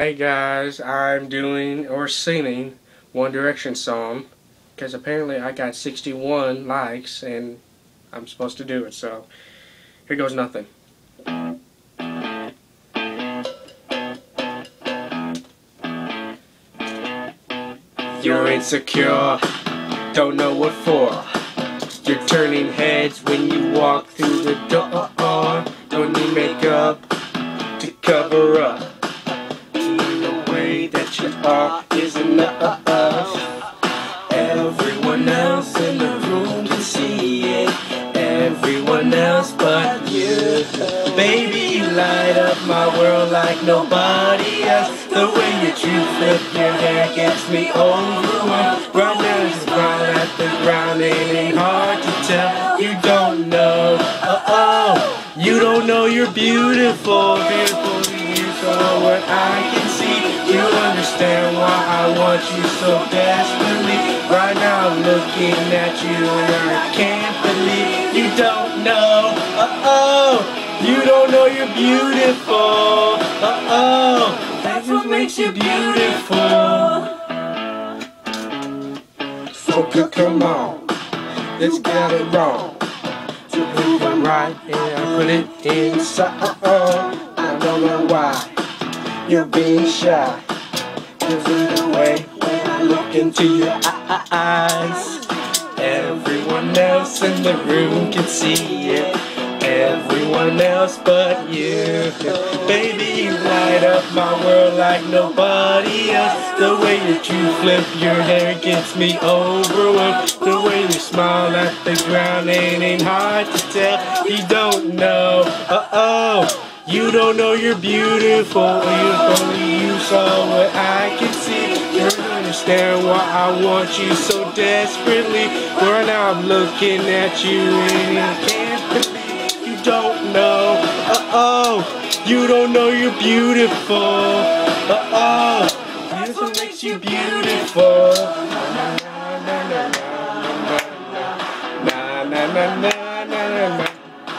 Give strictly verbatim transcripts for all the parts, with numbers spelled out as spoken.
Hey guys, I'm doing or singing One Direction song because apparently I got sixty-one likes and I'm supposed to do it, so here goes nothing. You're insecure, don't know what for. You're turning heads when you walk through the door. Don't need makeup to cover up. The way that you are is enough. Everyone else in the room can see it. Everyone else but you. Baby, you light up my world like nobody else. The way you true flip your hair gets me overwhelmed. Right now you smile at the ground, it ain't hard to tell. You don't know, uh-oh. You don't know you're beautiful, beautiful. You saw what I can see. You understand why I want you so desperately. Right now I'm looking at you and I can't believe you don't know, uh-oh. You don't know you're beautiful, uh-oh. That's what makes you beautiful. So come on, let's get it wrong. You put it right and I put it inside. I don't know why you're being shy. Cause of the way when I look into your eyes. Everyone else in the room can see it. Everyone else but you. Baby, you light up my world like nobody else. The way you true flip your hair gets me overwhelmed. The way you smile at the ground, it ain't hard to tell. You don't know, uh-oh. You don't know you're beautiful. If only you saw what I can see. You don't understand why I want you so desperately. Right now I'm looking at you and I can't believe you don't know, uh-oh. You don't know you're beautiful, uh-oh. That's what makes you beautiful. Na na na na na na na na na.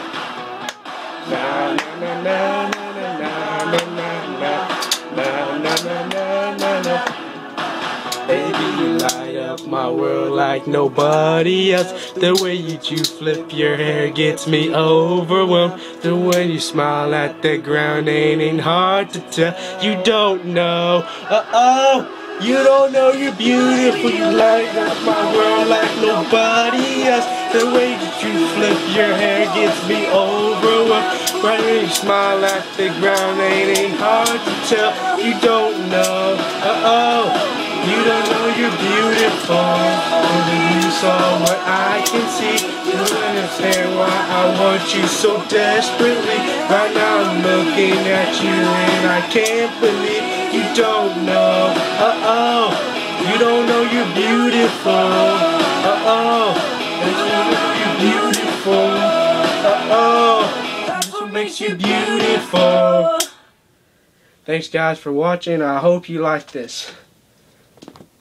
Na na na na na na na na na na na. Baby, you light up my world like nobody else. The way you you flip your hair gets me overwhelmed. The way you smile at the ground ain't, ain't hard to tell. You don't know, uh-oh. You don't know you're beautiful. You light up my world like nobody else. The way that you flip your hair gets me overwhelmed. Right when you smile at the ground, ain't, ain't hard to tell. You don't know, uh-oh. You don't know you're beautiful. Only you saw what I can see. You don't understand why I want you so desperately. Right now I'm looking at you and I can't believe you don't know, uh-oh. You don't know you're beautiful, uh-oh. That's what makes you beautiful, uh-oh. That's what makes you beautiful. Thanks guys for watching. I hope you like this.